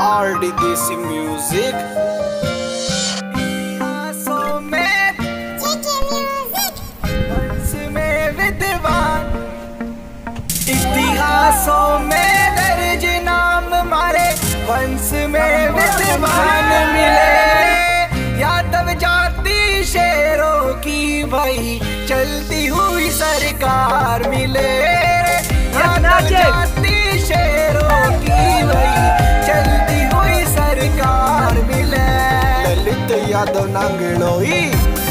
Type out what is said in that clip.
RD देसी music. इतिहासों में दर्ज नाम हमारे वंश में विद्वान मिले, यादव जाति शेरों की भाई चलती हुई सरकार मिले। यादव जाति शेरों की भाई चलती हुई सरकार मिले। ललित यादव नांगलोई